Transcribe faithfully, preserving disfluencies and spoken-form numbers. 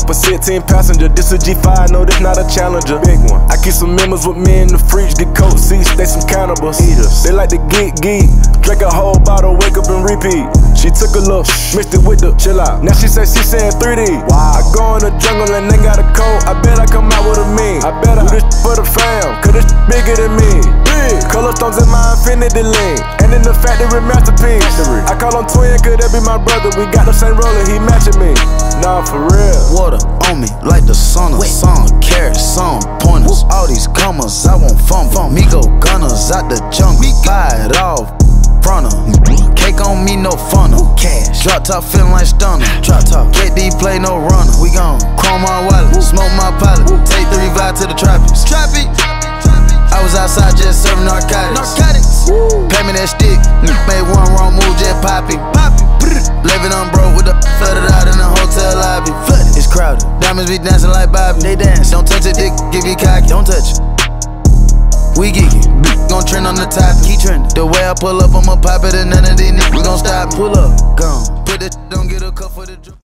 coupe, a sixteen passenger. This a G five, no, this not a Challenger. Big one. I keep some members with me in the fridge, get coat seats, they some cannibals. Eaters. They like to geek, geek. Drink a whole bottle, wake up and repeat. She took a look, mixed it with the chill out. Now she say she saying three D. Wow. I go in the jungle and they got a coat. I bet I come out with a mean. I bet I do this for the fam, cause this bigger than me. Big. Color stones in my infinity lane. And in the factory masterpiece. Factory. I call him twin, could that be my brother? We got the same roller, he matching me. Nah, for real. Water on me like the sauna. Some carrots, some pointers. All these commas, I want fun. Migo gunners out the jungle. Buy it off. Cake on me, no funnel. Cash. Drop top feeling like stunner. Drop top. K D play, no runner. We gon' chrome my wallet, smoke my pilot. Take three vibe to the tropics. Tropic. I was outside just serving narcotics. Narcotics. Pay me that stick. Made one wrong move, just pop it. Pop it. Living on broke with the flooded out in the hotel lobby. Flooded. It's crowded. Diamonds be dancing like Bobby. They dance. Don't touch it, dick. Give you cocky. Don't touch it. We geeky, gon' trend on the top, keep trending. The way I pull up, I'ma pop it and none of these niggas gon' stop. Pull up, gone. Put it, don't get a cup for the drink.